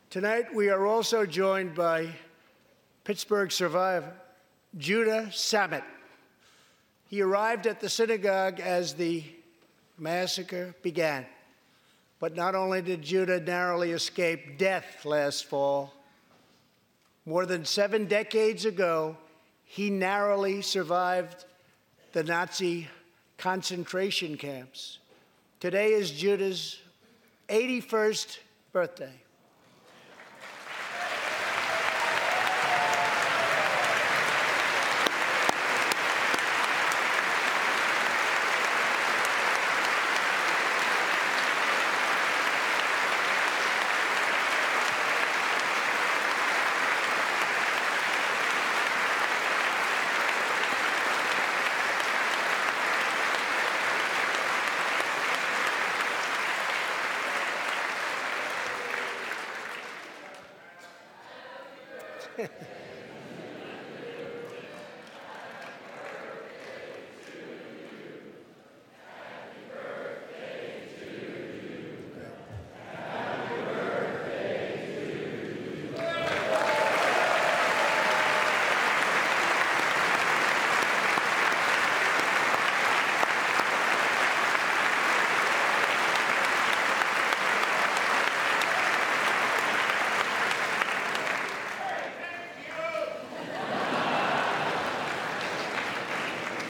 Tonight, we are also joined by Pittsburgh survivor, Judah Samet. He arrived at the synagogue as the massacre began. But not only did Judah narrowly escape death last fall, more than 7 decades ago, he narrowly survived the Nazi concentration camps. Today is Judah's 81st birthday.